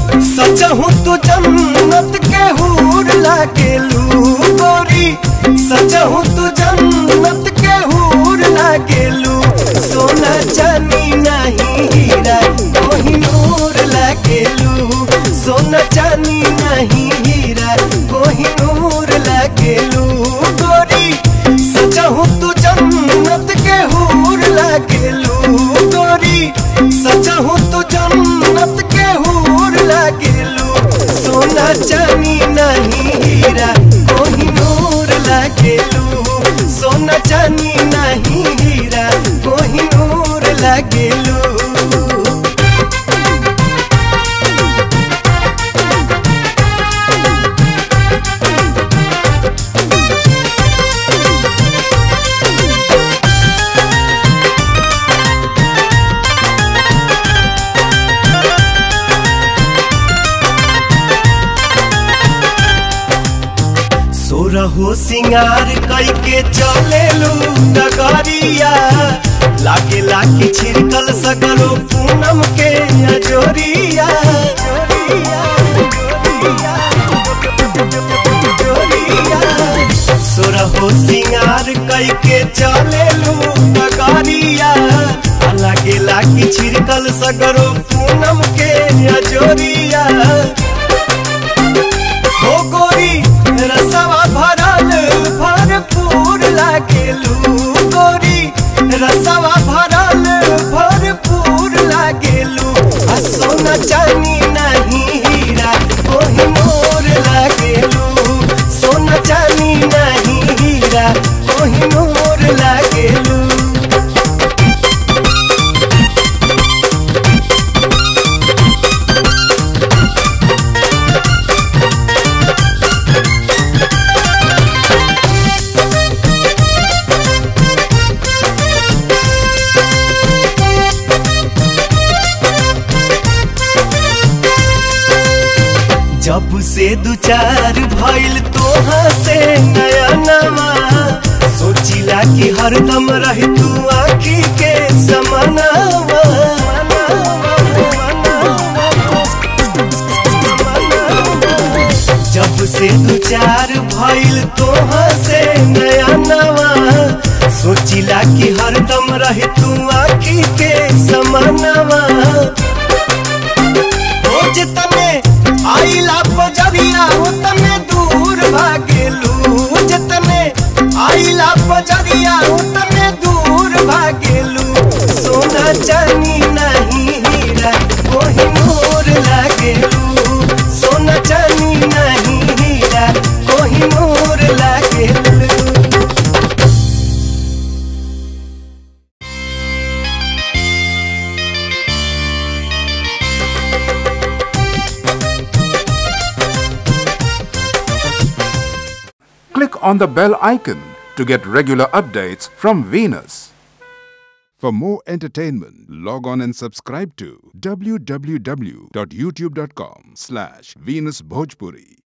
सचहु तू जन्नत के हूर लागेलू गोरी, सचहु तू जन्नत के हूर लागेलू। सोना चांदी नहीं हीरा कोहिनूर लागेलू, सोना चांदी नहीं हीरा कोहिनूर लागेलू गोरी, सचहु तू जन्नत के हूर लागेलू गोरी, सचहु तू जन्नत के हूर लागेलू। सोना चांदी नहीं हीरा कोहिनूर लागेलू, सोना चांदी नहीं हीरा कोहिनूर लागेलू। सोरहो सिंगार कई के चलेलू डगरिया, लागे लागे छिड़कल सगरो पूनम के अजोरिया। सोरहो सिंगार कई के चलेलू डगरिया, लागे लागे छिड़कल सगरो पूनम के अजोरिया। हो गोरी रसवा भरल भरपूर लागेलू गोरी, रसवा भरल भरपूर लागेलू। सोना चांदी नहीं हीरा कोहिनूर लागेलू, सोना चांदी नहीं हीरा कोहिनूर लागेलू। जब से दू चार भइल तोहा से नया नवा, सोचिला कि हरदम रही तू आँखी के समानावा। जब से दू चार भइल तोहा से नया नवा, सोचिला कि हरदम रही तू आँखी के समानावा। जितने आइला बजरिया उतने दूर भागेलू, जितने आइला बजरिया उतने दूर भागेलू। सोना चांदी नहीं हीरा कोहिनूर लागेलू, सोना चांदी नहीं हीरा कोहिनूर लागेलू। Click on the bell icon to get regular updates from Venus. For more entertainment, log on and subscribe to www.youtube.com/VenusBhojpuri.